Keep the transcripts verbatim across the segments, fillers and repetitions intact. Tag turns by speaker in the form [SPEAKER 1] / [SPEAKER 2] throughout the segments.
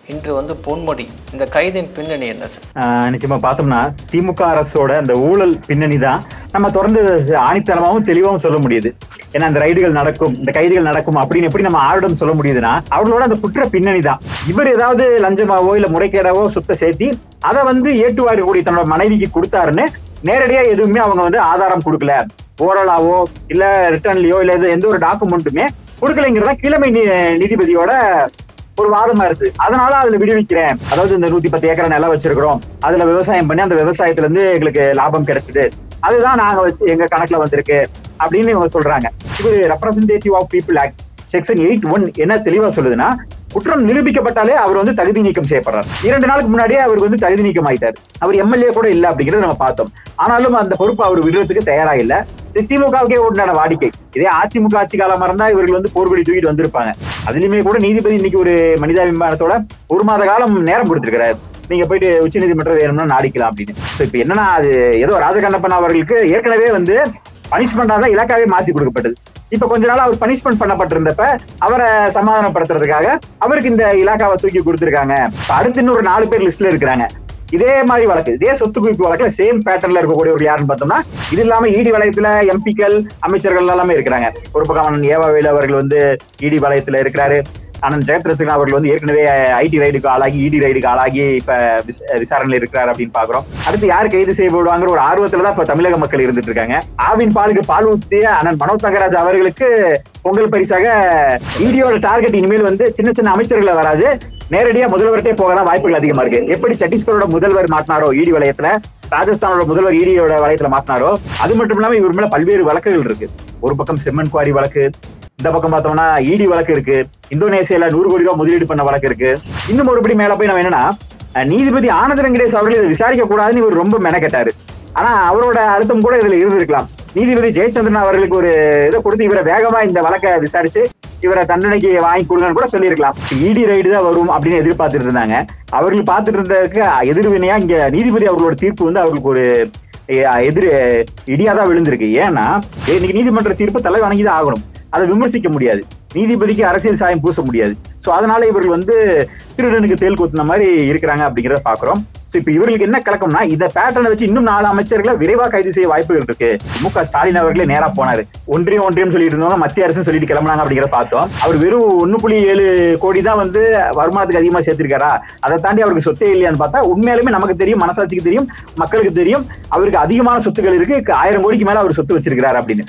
[SPEAKER 1] இன்று வந்து பொன்முடி இந்த கைதின் பின்னணி என்ன சார்?
[SPEAKER 2] நிச்சயமா பார்த்தோம்னா திமுக அரசோட அந்த ஊழல் பின்னணி தான் நம்ம தொடர்ந்து ஆணித்தனமாவும் தெளிவாகவும் சொல்ல முடியுது. ஏன்னா அந்த ரைடுகள் நடக்கும், இந்த கைதுகள் நடக்கும் அப்படின்னு எப்படி நம்ம ஆரிடம் சொல்ல முடியுதுன்னா அவர்களோட அந்த குற்ற பின்னணி தான். இவர் ஏதாவது லஞ்சமாவோ இல்ல முறைகேடாவோ சுத்த சேர்த்தி அதை வந்து ஏற்றுவாரி கூடிய தன்னோட மனைவிக்கு கொடுத்தாருன்னு நேரடியா எதுவுமே அவங்க வந்து ஆதாரம் கொடுக்கல, ஓரலாவோ இல்ல ரிட்டர்ன்லயோ இல்ல எந்த ஒரு டாக்குமெண்ட்டுமே கொடுக்கலைங்கிறதா கீழமை நீதிபதியோட ஒரு வாதமா இருக்கு. அதனால அதுல விடுவிக்கிறேன், அதாவது இந்த நூத்தி பத்து ஏக்கரை நிலம் வச்சிருக்கிறோம், அதுல விவசாயம் பண்ணி அந்த விவசாயத்துல இருந்து எங்களுக்கு லாபம் கிடைச்சது, அதுதான் நாங்க வச்சு எங்க கணக்குல வந்திருக்கு அப்படின்னு இவங்க சொல்றாங்க. இது representative of people act section eight one என்ன தெளிவா சொல்லுதுன்னா, குற்றம் நிரூபிக்கப்பட்டாலே அவர் வந்து தகுதி நீக்கம் செய்யப்படுறார். இரண்டு நாளுக்கு முன்னாடியே அவருக்கு வந்து தகுதி நீக்கம் ஆயிட்டார். அவர் எம்எல்ஏ கூட இல்ல அப்படிங்கறத நம்ம பார்த்தோம். ஆனாலும் அந்த பொறுப்பு அவர் விடுறதுக்கு தயாரா இல்ல. திமுகவுக்கே உண்டான வாடிக்கை. இதே அதிமுக ஆட்சி காலமா இருந்தா இவர்கள் வந்து போர்வெடி தூக்கிட்டு வந்திருப்பாங்க. அதுலயுமே கூட நீதிபதி இன்னைக்கு ஒரு மனிதாபிமானத்தோட ஒரு மாத காலம் நேரம் கொடுத்திருக்கிறார், நீங்க போயிட்டு உச்ச நீதிமன்றம் வேணும்னா நாடிக்கலாம் அப்படின்னு. இப்ப என்னன்னா அது ஏதோ ராஜகண்ணப்பன் அவர்களுக்கு ஏற்கனவே வந்து பனிஷ்மெண்டா தான் இலக்காவே மாத்தி கொடுக்கப்பட்டது. இப்ப கொஞ்ச நாள் அவர் பனிஷ்மெண்ட் பண்ணப்பட்டிருந்தப்ப அவரை சமாதானப்படுத்துறதுக்காக அவருக்கு இந்த இலாக்காவை தூக்கி கொடுத்திருக்காங்க. அடுத்து இன்னொரு நாலு பேர் லிஸ்ட்ல இருக்கிறாங்க. இதே மாதிரி வழக்கு, இதே சொத்து குவிப்பு வழக்குல சேம் பேட்டர்ன்ல இருக்கக்கூடியவர் யாருன்னு பார்த்தோம்னா, இது இல்லாம இடி வலயத்துல எம்பிக்கள் அமைச்சர்கள் எல்லாமே இருக்கிறாங்க. ஒரு பக்கம் ஏவாவேலு அவர்கள் வந்து இடி வலயத்துல இருக்கிறாரு. அண்ணன் ஜெயத்ரசன் அவர்கள் வந்து ஏற்கனவே ஐடி ரைடுக்கு ஆளாகி இடி ரைடுக்கு ஆளாகி இப்ப விசாரணையில் இருக்கிறார் அப்படின்னு பாக்குறோம். அடுத்து யார் கைது செய்யப்படுவாங்கிற ஒரு ஆர்வத்துலதான் இப்ப தமிழக மக்கள் இருந்துட்டு இருக்காங்க. ஆவின் பாலுக்கு பால் ஊத்திய அண்ணன் மனோ தங்கராஜ் அவர்களுக்கு பொங்கல் பரிசாக இடியோட டார்கெட் இனிமேல் வந்து சின்ன சின்ன அமைச்சர்களை வராது, நேரடியா முதல்வர்கிட்டே போகதான் வாய்ப்புகள் அதிகமா இருக்கு. எப்படி சத்தீஸ்கரோட முதல்வர் மாட்டினாரோ இடி வலயத்துல, ராஜஸ்தானோட முதல்வர் இடியோட வலயத்துல மாட்டினாரோ, அது மட்டும் இல்லாம இவர் மேல பல்வேறு வழக்குகள் இருக்கு. ஒரு பக்கம் செம்மன் குவாரி வழக்கு, இந்த பக்கம் பார்த்தோம்னா இடி வழக்கு இருக்கு, இந்தோனேசியால நூறு கோடி ரூபாய் முதலீடு பண்ண வழக்கு இருக்கு. இன்னும் ஒருபடி மேல போய் நம்ம என்னன்னா, நீதிபதி ஆனந்த வெங்கடேஷ் அவர்கள் இதை விசாரிக்க கூடாதுன்னு இவர் ரொம்ப மெனக்கெட்டாரு. ஆனா அவரோட அழுத்தம் கூட இதுல இருந்திருக்கலாம். நீதிபதி ஜெயச்சந்திரன் அவர்களுக்கு ஒரு இதை கொடுத்து இவரை வேகமா இந்த வழக்கை விசாரிச்சு இவரை தண்டனைக்கு வாங்கி கொடுங்கன்னு கூட சொல்லியிருக்கலாம். இடி ரைடு தான் வரும் அப்படின்னு எதிர்பார்த்துட்டு இருந்தாங்க. அவர்கள் பார்த்துட்டு இருந்ததுக்கு எதிர்வினையா இங்க நீதிபதி அவர்களோட தீர்ப்பு வந்து அவர்களுக்கு ஒரு எதிர் இடியாதான் விழுந்திருக்கு. ஏன்னா இன்னைக்கு நீதிமன்ற தீர்ப்பு தலை வணங்கிதான் ஆகணும், அதை விமர்சிக்க முடியாது, நீதிபதிக்கு அரசியல் சாயம் பூச முடியாது. சோ அதனால இவர்கள் வந்து திருடனுக்கு தேல் கூத்தின மாதிரி இருக்கிறாங்க அப்படிங்கிறத பாக்குறோம். சோ இப்ப இவர்களுக்கு என்ன கலக்கம்னா, இந்த பேட்டர்னை வச்சு இன்னும் நாலு அமைச்சர்களை விரைவா கைது செய்ய வாய்ப்புகள் இருக்கு. மு க ஸ்டாலின் அவர்களே நேரா போனாரு, ஒன்றியம் ஒன்றியம் சொல்லிட்டு இருந்தவங்க மத்திய அரசு சொல்லிட்டு கிளம்புனாங்க அப்படிங்கிறத பார்த்தோம். அவர் வெறும் ஒன்னு புள்ளி ஏழு கோடி தான் வந்து வருமானத்துக்கு அதிகமா சேர்த்திருக்காரா, அதை தாண்டி அவருக்கு சொத்தே இல்லையான்னு பார்த்தா உண்மையாலுமே நமக்கு தெரியும், மனசாட்சிக்கு தெரியும், மக்களுக்கு தெரியும், அவருக்கு அதிகமான சொத்துக்கள் இருக்கு, ஆயிரம் கோடிக்கு மேல அவர் சொத்து வச்சிருக்கிறார் அப்படின்னு.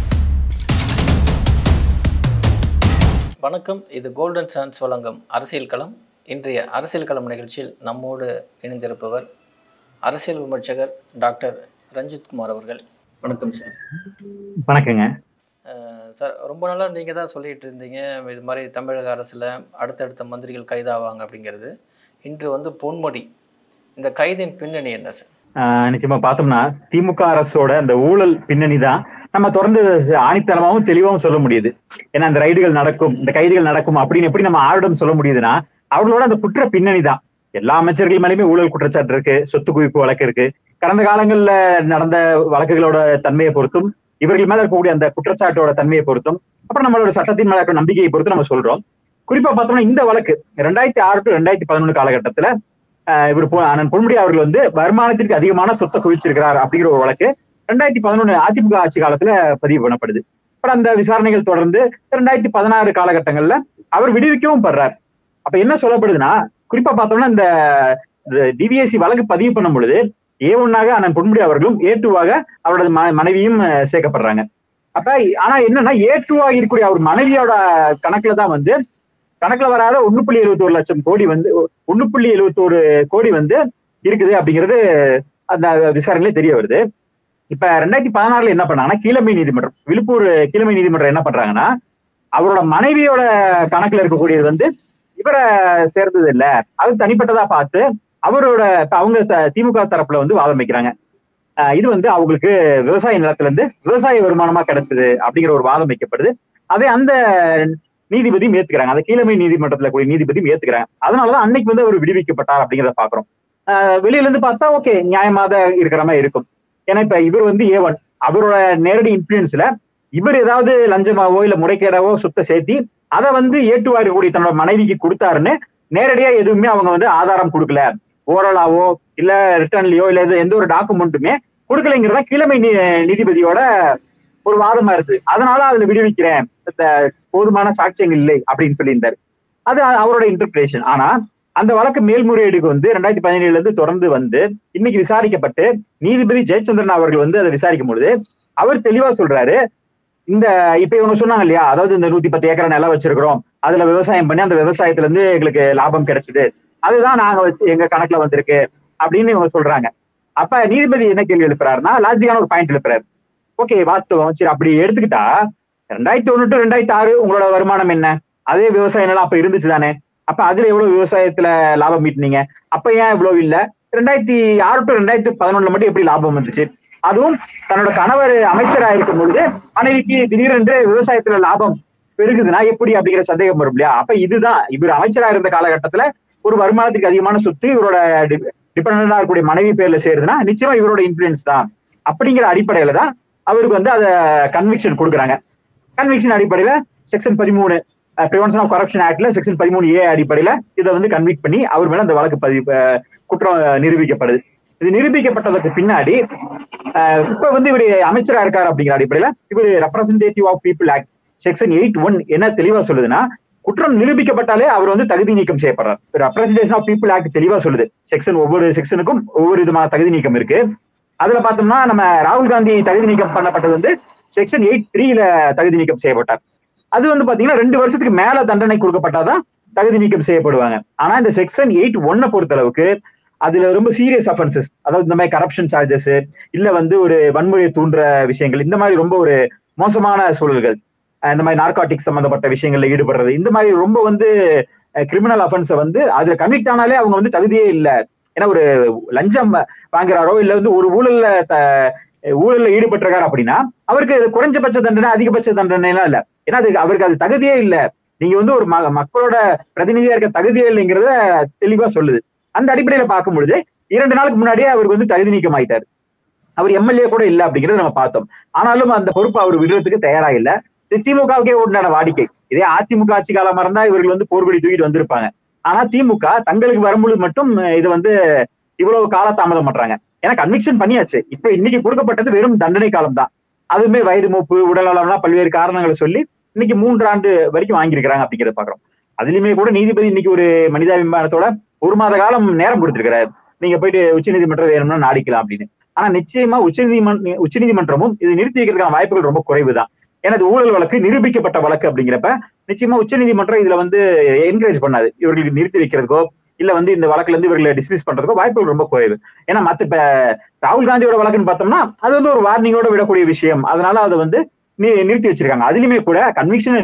[SPEAKER 1] வணக்கம், இது கோல்டன் சான்ஸ் வழங்கும் அரசியல் களம். இன்றைய அரசியல் களம் நிகழ்ச்சியில் நம்மோடு இணைந்திருப்பவர் அரசியல் விமர்சகர் டாக்டர் ரஞ்சித் குமார் அவர்கள். வணக்கம் சார்.
[SPEAKER 2] வணக்கங்க
[SPEAKER 1] சார். ரொம்ப நாளா நீங்க தான் சொல்லிட்டு இருந்தீங்க இது மாதிரி தமிழக அரசுல அடுத்தடுத்த மந்திரிகள் கைதாவாங்க அப்படிங்கிறது. இன்று வந்து பொன்முடி இந்த கைதின் பின்னணி என்ன சார்?
[SPEAKER 2] நிச்சயமா பார்த்தோம்னா திமுக அரசோட அந்த ஊழல் பின்னணி தான் நம்ம தொடர்ந்து ஆணித்தனமாவும் தெளிவாகவும் சொல்ல முடியுது. ஏன்னா அந்த ரைடுகள் நடக்கும், இந்த கைதுகள் நடக்கும் அப்படின்னு எப்படி நம்ம ஆரிடம் சொல்ல முடியுதுன்னா அவர்களோட அந்த குற்ற பின்னணி தான். எல்லா அமைச்சர்கள் மேலேயுமே ஊழல் குற்றச்சாட்டு இருக்கு, சொத்து குவிப்பு வழக்கு இருக்கு. கடந்த காலங்கள்ல நடந்த வழக்குகளோட தன்மையை பொறுத்தும் இவர்கள் மேல இருக்கக்கூடிய அந்த குற்றச்சாட்டோட தன்மையை பொறுத்தும் அப்புறம் நம்மளோட சட்டத்தின் மேல இருக்க நம்பிக்கையை பொறுத்து நம்ம சொல்றோம். குறிப்பா பார்த்தோம்னா இந்த வழக்கு ரெண்டாயிரத்தி ஆறு டு ரெண்டாயிரத்தி பதினொன்று காலகட்டத்துல இவர் அண்ணன் பொன்முடி அவர்கள் வந்து வருமானத்திற்கு அதிகமான சொத்தை குவிச்சிருக்கிறார் அப்படிங்கிற ஒரு வழக்கு ரெண்டாயிரத்தி பதினொன்னு அதிமுக ஆட்சி காலத்துல பதிவு பண்ணப்படுது. அப்புறம் அந்த விசாரணைகள் தொடர்ந்து ரெண்டாயிரத்தி பதினாறு காலகட்டங்கள்ல அவர் விடுவிக்கவும் படுறார். அப்ப என்ன சொல்லப்படுதுன்னா, குறிப்பா பார்த்தோம்னா இந்த டிவிஎஸ்சி வழக்கு பதிவு பண்ணும் பொழுது ஏ ஒன்னாக அண்ணன் பொன்முடி அவர்களும் ஏ டூவாக அவரது மனைவியும் சேர்க்கப்படுறாங்க. அப்ப ஆனா என்னன்னா ஏ டூவா இருக்கக்கூடிய அவர் மனைவியோட கணக்குல தான் வந்து கணக்குல வராத ஒண்ணு புள்ளி எழுபத்தி ஒரு லட்சம் கோடி வந்து ஒண்ணு புள்ளி எழுபத்தி ஒரு கோடி வந்து இருக்குது அப்படிங்கிறது அந்த விசாரணையிலே தெரிய வருது. இப்ப ரெண்டாயிரத்தி பதினாறுல என்ன பண்ணாங்கன்னா கீழமை நீதிமன்றம், விழுப்புர கீழமை நீதிமன்றம் என்ன பண்றாங்கன்னா, அவரோட மனைவியோட கணக்குல இருக்கக்கூடியது வந்து இவரை சேர்ந்தது இல்ல, அது தனிப்பட்டதா பார்த்து அவரோட அவங்க திமுக தரப்புல வந்து வாதம் வைக்கிறாங்க. இது வந்து அவங்களுக்கு விவசாய நிலத்துல இருந்து விவசாய வருமானமா கிடைச்சது அப்படிங்கிற ஒரு வாதம் வைக்கப்படுது. அதை அந்த நீதிபதியும் ஏத்துக்கிறாங்க, அந்த கீழமை நீதிமன்றத்துல கூடிய நீதிபதியும் ஏத்துக்கிறாங்க. அதனாலதான் அன்னைக்கு வந்து அவர் விடுவிக்கப்பட்டார் அப்படிங்கிறத பாக்குறோம். ஆஹ் வெளியில இருந்து பார்த்தா ஓகே, நியாயமாக இருக்கிற மாதிரி இருக்கும். ஏன்னா இப்ப இவர் வந்து ஏ ஒன், அவரோட நேரடி இன்ஃபுளுன்ஸ்ல இவர் ஏதாவது லஞ்சமாவோ இல்ல முறைகேடாவோ சுத்த சேர்த்தி அதை வந்து ஏற்றுவாரி கூடிய தன்னோட மனைவிக்கு கொடுத்தாருன்னு நேரடியா எதுவுமே அவங்க வந்து ஆதாரம் கொடுக்கல, ஓரலாவோ இல்ல ரிட்டர்ன்லயோ இல்ல எந்த ஒரு டாக்குமெண்ட்டுமே கொடுக்கலைங்கிறதா கீழமை நீதிபதியோட ஒரு வாதமா இருக்கு. அதனால அதுல விடுவிக்கிறேன், போதுமான சாட்சியங்கள் இல்லை அப்படின்னு சொல்லியிருந்தாரு. அது அவரோட இன்டர்பிரேஷன். ஆனா அந்த வழக்கு மேல்முறையீடுக்கு வந்து ரெண்டாயிரத்தி பதினேழுல இருந்து தொடர்ந்து வந்து இன்னைக்கு விசாரிக்கப்பட்டு நீதிபதி ஜெயச்சந்திரன் அவர்கள் வந்து அதை விசாரிக்கும் பொழுது அவர் தெளிவா சொல்றாரு, இந்த இப்ப இவங்க சொன்னாங்க இல்லையா, அதாவது இந்த நூத்தி பத்து ஏக்கர் நிலம் வச்சிருக்கிறோம், அதுல விவசாயம் பண்ணி அந்த விவசாயத்துல இருந்து எங்களுக்கு லாபம் கிடைச்சது, அதுதான் நாங்க வச்சு எங்க கணக்குல வந்திருக்கு அப்படின்னு இவங்க சொல்றாங்க. அப்ப நீதிபதி என்ன கேள்வி எழுப்புறாருன்னா, லாஜிக்கான ஒரு பாயிண்ட் எழுப்புறாரு. ஓகே, வாஸ்தவம், சரி, அப்படி எடுத்துக்கிட்டா ரெண்டாயிரத்தி ஒண்ணு டு ரெண்டாயிரத்தி ஆறு உங்களோட வருமானம் என்ன? அதே விவசாய நிலம் அப்ப இருந்துச்சு தானே? அப்ப அதுல எவ்வளவு விவசாயத்துல லாபம் ஈட்டினீங்க? அப்ப ஏன் இவ்வளவு இல்ல? ரெண்டாயிரத்தி ஆறு டு ரெண்டாயிரத்தி பதினொன்னுல மட்டும் எப்படி லாபம் வந்துச்சு? அதுவும் தன்னோட கணவர் அமைச்சரா இருக்கும் பொழுது மனைவிக்கு திடீரென்று விவசாயத்துல லாபம் பெருகுதுன்னா எப்படி அப்படிங்கிற சந்தேகம் வரும் இல்லையா? அப்ப இதுதான் இவர் அமைச்சரா இருந்த காலகட்டத்துல ஒரு வருமானத்துக்கு அதிகமான சொத்து இவரோட டிபெண்டா இருக்கக்கூடிய மனைவி பேர்ல சேருதுன்னா நிச்சயமா இவரோட இன்ஃபுளுன்ஸ் தான். அப்படிங்கிற அடிப்படையில தான் அவருக்கு வந்து அதை கன்விக்ஷன் கொடுக்குறாங்க. கன்விக்ஷன் அடிப்படையில செக்ஷன் பதிமூணு பிரிவென்ஷன் ஆஃப் கரப்ஷன் ஆக்ட்ல செக்ஷன் பதிமூணு ஏ அடிப்படையில இதை வந்து கன்விக்ட் பண்ணி அவர் மேல அந்த வழக்கு பதிவு குற்றம் நிரூபிக்கப்படுது. இது நிரூபிக்கப்பட்டதற்கு பின்னாடி இப்ப வந்து இவர் அமைச்சரா இருக்காரு அப்படிங்கிற அடிப்படையில இவர் representative of people act section eight one என்ன தெளிவா சொல்லுதுன்னா, குற்றம் நிரூபிக்கப்பட்டாலே அவர் வந்து தகுதி நீக்கம் செய்யப்படுறார். ரெப்ரசன்டேஷன் ஆஃப் பீப்புள் ஆக்ட் தெளிவா சொல்லுது. செக்ஷன் ஒவ்வொரு செக்ஷனுக்கும் ஒவ்வொரு விதமான தகுதி நீக்கம் இருக்கு. அதுல பார்த்தோம்னா நம்ம ராகுல் காந்தி தகுதி நீக்கம் பண்ணப்பட்டது வந்து செக்ஷன் எயிட் த்ரீல தகுதி நீக்கம் செய்யப்பட்டார். அது வந்து பாத்தீங்கன்னா ரெண்டு வருஷத்துக்கு மேல தண்டனை கொடுக்கப்பட்டாதான் தகுதி நீக்கம் செய்யப்படுவாங்க. ஆனா இந்த செக்ஷன் எயிட் ஒன்னை பொறுத்த அளவுக்கு அதுல ரொம்ப சீரியஸ் அஃபென்சஸ், அதாவது இந்த மாதிரி கரப்ஷன் சார்ஜஸ் இல்ல வந்து ஒரு வன்முறையை தூண்டுற விஷயங்கள், இந்த மாதிரி ரொம்ப ஒரு மோசமான சூழல்கள், இந்த மாதிரி நார்காட்டிக்ஸ் சம்பந்தப்பட்ட விஷயங்கள்ல ஈடுபடுறது, இந்த மாதிரி ரொம்ப வந்து கிரிமினல் அஃபென்ஸை வந்து அதுல கமிட் ஆனாலே அவங்க வந்து தகுதியே இல்லை. ஏன்னா ஒரு லஞ்சம் வாங்குறாரோ இல்ல வந்து ஒரு ஊழல்ல ஊழல்ல ஈடுபட்டிருக்காரு அப்படின்னா அவருக்கு குறைஞ்சபட்ச தண்டனை அதிகபட்ச தண்டனை எல்லாம் இல்ல. ஏன்னா அது அவருக்கு அது தகுதியே இல்லை. நீங்க வந்து ஒரு மக்களோட பிரதிநிதியா இருக்க தகுதியே இல்லைங்கிறத தெளிவா சொல்லுது. அந்த அடிப்படையில பார்க்கும் பொழுது இரண்டு நாளுக்கு முன்னாடியே அவருக்கு வந்து தகுதி நீக்கம் ஆயிட்டாரு. அவர் எம்எல்ஏ கூட இல்லை அப்படிங்கறத நம்ம பார்த்தோம். ஆனாலும் அந்த பொறுப்பு அவர் விடுறதுக்கு தயாரா இல்ல. திமுகவுக்கே உண்டான வாடிக்கை. இதே அதிமுக ஆட்சி காலமா இருந்தா இவர்கள் வந்து போர்வெடி தூக்கிட்டு வந்திருப்பாங்க. ஆனா திமுக தங்களுக்கு வரும்பொழுது மட்டும் இது வந்து இவ்வளவு கால தாமதம் பண்றாங்க. ஏன்னா கன்விக்ஷன் பண்ணியாச்சு. இப்ப இன்னைக்கு கொடுக்கப்பட்டது வெறும் தண்டனை காலம் தான். அதுவுமே வயது மூப்பு, உடல் நலம்லாம் பல்வேறு காரணங்களை சொல்லி இன்னைக்கு மூன்று ஆண்டு வரைக்கும் வாங்கியிருக்கிறாங்க அப்படிங்கிறத பாக்குறோம். அதுலயுமே கூட நீதிபதி இன்னைக்கு ஒரு மனிதாபிமானத்தோட ஒரு மாத காலம் நேரம் கொடுத்திருக்கிறாரு. நீங்க போயிட்டு உச்ச நீதிமன்றம் வேணும்னா நாடிக்கலாம் அப்படின்னு. ஆனா நிச்சயமா உச்ச நீதிமன்ற உச்ச நீதிமன்றமும் இதை நிறுத்தி வைக்கிறதுக்கான வாய்ப்புகள் ரொம்ப குறைவுதான். ஏன்னா இது ஊழல் வழக்கு, நிரூபிக்கப்பட்ட வழக்கு அப்படிங்கிறப்ப நிச்சயமா உச்ச நீதிமன்றம் இதுல வந்து என்கரேஜ் பண்ணாது. இவர்களுக்கு நிறுத்தி வைக்கிறதுக்கோ இல்ல வந்து இந்த வழக்குல இருந்து இவர்களை டிஸ்மிஸ் பண்றதுக்கோ வாய்ப்புகள் ரொம்ப குறைவு. ஏன்னா மத்த இப்ப ராகுல் காந்தியோட வழக்குன்னு பார்த்தோம்னா அது வந்து ஒரு வார்னிங்கோட விடக்கூடிய விஷயம். அதனால அதை வந்து நிறுத்தி வச்சிருக்காங்க. அதுலயுமே கூட கன்விக்ஷனை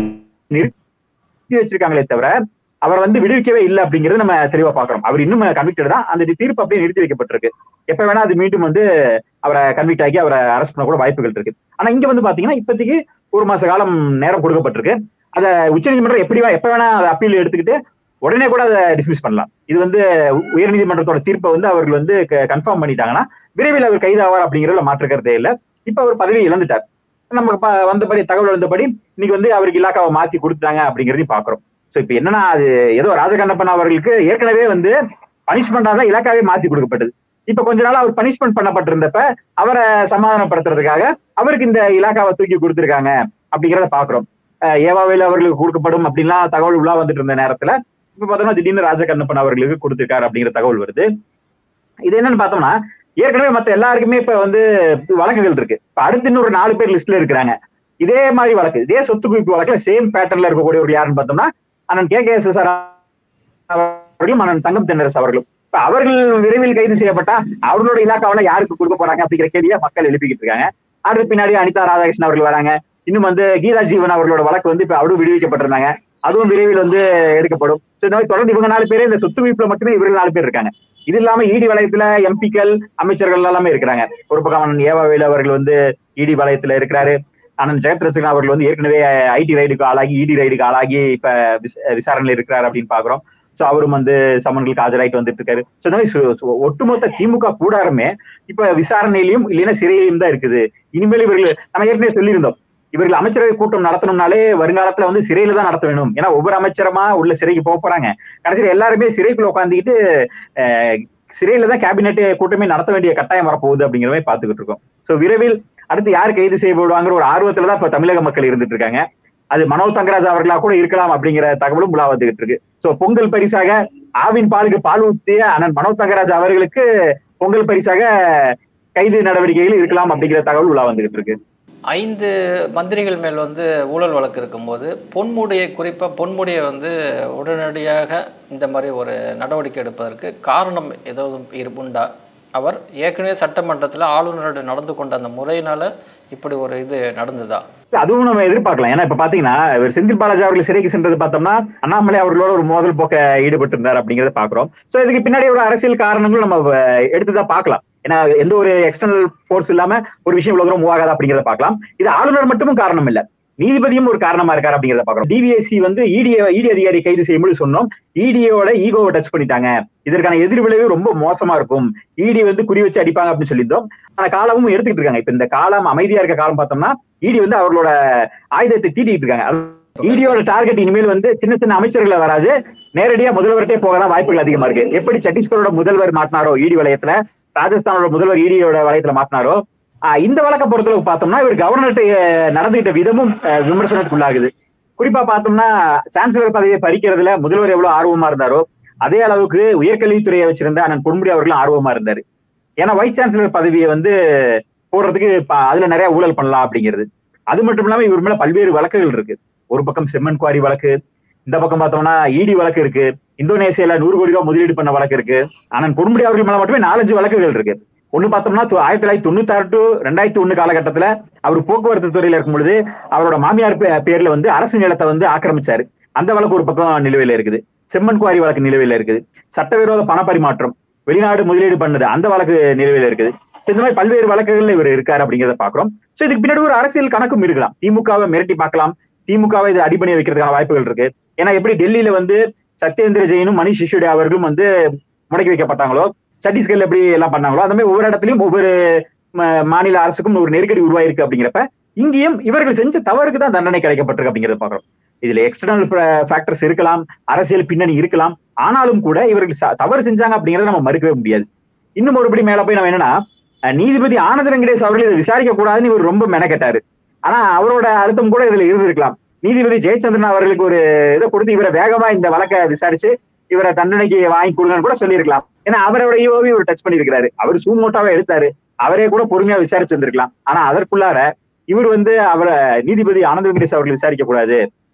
[SPEAKER 2] நிறுத்தி வச்சிருக்காங்களே தவிர அவர் வந்து விடுவிக்கவே இல்லை அப்படிங்கிறது நம்ம தெளிவா பாக்குறோம். அவர் இன்னும் கன்விக்டட் தான். அந்த தீர்ப்பு அப்படியே நிறுத்தி வைக்கப்பட்டிருக்கு. எப்ப வேணா அது மீண்டும் வந்து அவரை கன்விக்ட் ஆகி அவரை அரெஸ்ட் பண்ண கூட வாய்ப்புகள் இருக்கு. ஆனா இங்க வந்து பாத்தீங்கன்னா இப்போதைக்கு ஒரு மாச காலம் நேரம் கொடுக்கப்பட்டிருக்கு. அதை உச்சநீதிமன்றம் எப்படி எப்ப வேணா அதை அப்பீல் எடுத்துக்கிட்டு உடனே கூட அதை டிஸ்மிஸ் பண்ணலாம். இது வந்து உயர்நீதிமன்றத்தோட தீர்ப்பை வந்து அவர்கள் வந்து கன்ஃபார்ம் பண்ணிட்டாங்கன்னா விரைவில் அவர் கைதாவார் அப்படிங்கிறதுல மாற்றுக்கிறதே இல்லை. இப்ப அவர் பதவி இழந்துட்டார். நமக்கு வந்தபடி தகவல் வந்தபடி இன்னைக்கு வந்து அவருக்கு இலாக்காவை மாத்தி கொடுத்துட்டாங்க அப்படிங்கிறதையும் பாக்குறோம். சோ இப்ப என்னன்னா அது ஏதோ ராஜகண்ணப்பன் அவர்களுக்கு ஏற்கனவே வந்து பனிஷ்மெண்டா தான் இலாக்காவே மாத்தி கொடுக்கப்பட்டது. இப்ப கொஞ்ச நாள் அவர் பனிஷ்மெண்ட் பண்ணப்பட்டிருந்தப்ப அவரை சமாதானப்படுத்துறதுக்காக அவருக்கு இந்த இலாக்காவை தூக்கி கொடுத்திருக்காங்க அப்படிங்கிறத பாக்குறோம். ஏவாவேல அவர்களுக்கு கொடுக்கப்படும் அப்படின்லாம் தகவல் உலா வந்துட்டு இருந்த நேரத்துல இப்ப பார்த்தோம்னா திடீர்னு ராஜகண்ணப்பன் அவர்களுக்கு கொடுத்திருக்காரு அப்படிங்கிற தகவல் வருது. இது என்னன்னு பார்த்தோம்னா ஏற்கனவே மத்த எல்லாருக்குமே இப்ப வந்து வழக்குகள் இருக்கு. இப்ப அடுத்து இன்னொரு நாலு பேர் லிஸ்ட்ல இருக்கிறாங்க. இதே மாதிரி வழக்கு, இதே சொத்து குவிப்பு வழக்குல சேம் பேட்டர்ல இருக்கக்கூடிய ஒரு யாருன்னு பார்த்தோம்னா அண்ணன் K K S S R அவர்களும் அண்ணன் தங்கம் தென்னரசு அவர்களும். இப்ப அவர்கள் விரைவில் கைது செய்யப்பட்டா அவர்களோட இலாக்காவில யாருக்கு கொடுக்க போறாங்க அப்படிங்கிற கேள்வியை மக்கள் எழுப்பிக்கிட்டு இருக்காங்க. அடுத்து பின்னாடி அனிதா ராதாகிருஷ்ணன் அவர்கள் வராங்க. இன்னும் வந்து கீதா ஜீவன் அவர்களோட வழக்கு வந்து இப்ப அவரும் விடுவிக்கப்பட்டிருந்தாங்க. அதுவும் விரைவில் வந்து எடுக்கப்படும். தொடர்ந்து இவங்க நாலு பேரே இந்த சொத்து குவிப்புல மட்டுமே இவர்கள் நாலு பேர் இருக்காங்க. இது இல்லாம இடி வலயத்துல எம்பிக்கள் அமைச்சர்கள் எல்லாமே இருக்கிறாங்க. ஒரு பக்கம் அண்ணன் ஏவாவேலு அவர்கள் வந்து இடி வலயத்துல இருக்கிறாரு. அண்ணன் ஜெகத் ரட்சகன் அவர்கள் வந்து ஏற்கனவே ஐடி ரைடுக்கு ஆளாகி இடி ரைடுக்கு ஆளாகி இப்ப விசாரணையில இருக்கிறாரு அப்படின்னு பாக்குறோம். சோ அவரும் வந்து சம்மன்களுக்கு ஆஜராயிட்டு வந்துட்டு இருக்காரு. சோ இந்த மாதிரி ஒட்டுமொத்த திமுக கூடாரமே இப்ப விசாரணையிலையும் இல்லைன்னா சிறையிலையும் தான் இருக்குது. இனிமேல் இவர்கள் நம்ம ஏற்கனவே சொல்லியிருந்தோம், இவர்கள் அமைச்சரவை கூட்டம் நடத்தணும்னாலே வருங்காலத்துல வந்து சிறையில தான் நடத்த வேணும். ஏன்னா ஒவ்வொரு அமைச்சரமா உள்ள சிறைக்கு போக போறாங்க. கடைசியில் எல்லாருமே சிறைக்குள்ள உட்காந்துக்கிட்டு அஹ் சிறையில தான் கேபினெட் கூட்டமே நடத்த வேண்டிய கட்டாயம் வரப்போகுது அப்படிங்கிற மாதிரி பாத்துக்கிட்டு இருக்கோம். சோ விரைவில் அடுத்து யார் கைது செய்யப்படுவாங்கிற ஒரு ஆர்வத்துலதான் இப்ப தமிழக மக்கள் இருந்துட்டு இருக்காங்க. அது மனோ தங்கராஜ் அவர்களா கூட இருக்கலாம் அப்படிங்கிற தகவலும் உலா வந்துகிட்டு இருக்கு. சோ பொங்கல் பரிசாக ஆவின் பாலுக்கு பால் ஊத்திய அண்ணன் மனோ தங்கராஜ் அவர்களுக்கு பொங்கல் பரிசாக கைது நடவடிக்கைகள் இருக்கலாம் அப்படிங்கிற தகவல் உலா வந்துகிட்டு இருக்கு.
[SPEAKER 1] ஐந்து மந்திரிகள் மேல் வந்து ஊழல் வழக்கு இருக்கும்போது பொன்முடியை குறிப்பாக பொன்முடியை வந்து உடனடியாக இந்த மாதிரி ஒரு நடவடிக்கை எடுப்பதற்கு காரணம் ஏதாவது உண்டா? அவர் ஏற்கனவே சட்டமன்றத்தில் ஆளுநரோடு நடந்து கொண்ட அந்த முறையினால இப்படி ஒரு இது நடந்ததா?
[SPEAKER 2] அதுவும் நம்ம எதிர்பார்க்கலாம். ஏன்னா இப்ப பாத்தீங்கன்னா இவர் செந்தில் பாலாஜி அவர்கள் சிறைக்கு சென்றது பார்த்தோம்னா அண்ணாமலை அவர்களோட ஒரு மோதல் போக்க ஈடுபட்டு இருந்தார் அப்படிங்கறத பாக்குறோம். சோ இதுக்கு பின்னாடி ஒரு அரசியல் காரணங்களும் நம்ம எடுத்துதான் பார்க்கலாம். ஏன்னா எந்த ஒரு எக்ஸ்டர்னல் போர்ஸ் இல்லாம ஒரு விஷயம் இவ்வளவு தூரம் மூவ் ஆகாது அப்படிங்கிறத பார்க்கலாம். இது ஆளுநர் மட்டுமும் காரணம் இல்ல, நீதிபதியும் ஒரு காரணமா இருக்காரு அப்படிங்கிறத பாக்குறோம். டிவிஎஸ்சி வந்து இடி இடி அதிகாரி கைது செய்யும்போது சொன்னோம், இடியோட ஈகோவை டச் பண்ணிட்டாங்க, இதற்கான எதிர்விளைவு ரொம்ப மோசமா இருக்கும், இடி வந்து குறி வச்சு அடிப்பாங்க அப்படின்னு சொல்லியிருந்தோம். ஆனா காலமும் எடுத்துக்கிட்டு இருக்காங்க. இப்ப இந்த காலம் அமைதியா இருக்க காலம் பார்த்தோம்னா இடி வந்து அவர்களோட ஆயுதத்தை தீட்டிட்டு இருக்காங்க. இடியோட டார்கெட் இனிமேல் வந்து சின்ன சின்ன அமைச்சர்களை வராது, நேரடியா முதல்வர்கிட்டே போகதான் வாய்ப்புகள் அதிகமா இருக்கு. எப்படி சத்தீஸ்கரோட முதல்வர் மாட்டினாரோ இடி வலயத்துல, ராஜஸ்தானோட முதல்வர் இடியோட வலயத்துல மாட்டினாரோ, இந்த வழக்க பொறுத்தளவு பார்த்தோம்னா இவர் கவர்னர்கிட்ட நடந்துகிட்ட விதமும் விமர்சனத்துக்குள்ளாகுது. குறிப்பா பார்த்தோம்னா சான்சலர் பதவியை பறிக்கிறதுல முதல்வர் எவ்வளவு ஆர்வமா இருந்தாரோ அதே அளவுக்கு உயர்கல்வித்துறையை வச்சிருந்த அண்ணன் பொன்முடி அவர்களும் ஆர்வமா இருந்தாரு. ஏன்னா வைஸ் சான்சலர் பதவியை வந்து போடுறதுக்கு அதுல நிறைய ஊழல் பண்ணலாம் அப்படிங்கிறது. அது மட்டும் இல்லாம இவர் மேல பல்வேறு வழக்குகள் இருக்கு. ஒரு பக்கம் செம்மன் குவாரி வழக்கு, இந்த பக்கம் பார்த்தோம்னா இடி வழக்கு இருக்கு, இந்தோனேசியால நூறு கோடி ரூபாய் முதலீடு பண்ண வழக்கு இருக்கு. அண்ணன் பொன்முடி அவர்கள் மேல மட்டுமே நாலஞ்சு வழக்குகள் இருக்கு. ஒண்ணு பார்த்தோம்னா ஆயிரத்தி தொள்ளாயிரத்தி தொண்ணூத்தி ஆறு டு ரெண்டாயிரத்தி ஒண்ணு காலகட்டத்துல அவர் போக்குவரத்து துறையில இருக்கும் பொழுது அவரோட மாமியார் பேர்ல வந்து அரசு நிலத்தை வந்து ஆக்கிரமிச்சாரு. அந்த வழக்கு ஒரு பக்கம் நிலுவையில இருக்குது. செம்மன் குவாரி வழக்கு நிலுவையில இருக்குது. சட்டவிரோத பண பரிமாற்றம், வெளிநாடு முதலீடு பண்ணது, அந்த வழக்கு நிலுவையில இருக்குது. இந்த மாதிரி பல்வேறு வழக்குகள்ல இவர் இருக்காரு அப்படிங்கிறத பாக்குறோம். சோ இதுக்கு பின்னாடி ஒரு அரசியல் கணக்கும் இருக்கலாம். திமுகவை மிரட்டி பார்க்கலாம், திமுகவை இது அடிபணிய வைக்கிறதுக்கான வாய்ப்புகள் இருக்கு. ஏன்னா எப்படி டெல்லியில வந்து சத்யேந்திர ஜெயினும் மணிஷ் சிசோடியா அவர்களும் வந்து முடக்கி வைக்கப்பட்டாங்களோ, சத்தீஸ்கர்ல எப்படி எல்லாம் பண்ணாங்களோ, அந்த மாதிரி ஒவ்வொரு இடத்துலயும் ஒவ்வொரு மாநில அரசுக்கும் ஒரு நெருக்கடி உருவாயிருக்கு. அப்படிங்கிறப்ப இங்கேயும் இவர்கள் செஞ்ச தவறுக்கு தான் தண்டனை கிடைக்கப்பட்டிருக்கு அப்படிங்கிறத பாக்குறோம். இதுல எக்ஸ்டர்னல் ஃபேக்டர்ஸ் இருக்கலாம், அரசியல் பின்னணி இருக்கலாம், ஆனாலும் கூட இவர்கள் தவறு செஞ்சாங்க அப்படிங்கறத நம்ம மறுக்கவே முடியாது. இன்னும் ஒருபடி மேல போய் நம்ம என்னன்னா, நீதிபதி ஆனந்த வெங்கடேஷ் அவர்கள் இதை விசாரிக்க கூடாதுன்னு இவர் ரொம்ப மெனக்கட்டாரு. ஆனா அவரோட அழுத்தம் கூட இதுல இருந்திருக்கலாம். நீதிபதி ஜெயச்சந்திரன் அவர்களுக்கு ஒரு இதை கொடுத்து இவரை வேகமா இந்த வழக்கை விசாரிச்சு இவரை தண்டனைக்கு வாங்கி கொடுங்கன்னு கூட சொல்லியிருக்கலாம். ஏன்னா அவரோட ஈவோவையும் இவர் டச் பண்ணியிருக்கிறாரு. அவர் சூமோட்டாவே எடுத்தாரு, அவரே கூட பொறுமையா விசாரிச்சு இருந்திருக்கலாம். ஆனா அதற்குள்ளார இவர் வந்து அவரை நீதிபதி ஆனந்த வெங்கடேஷ் அவர்கள் விசாரிக்க கூடாது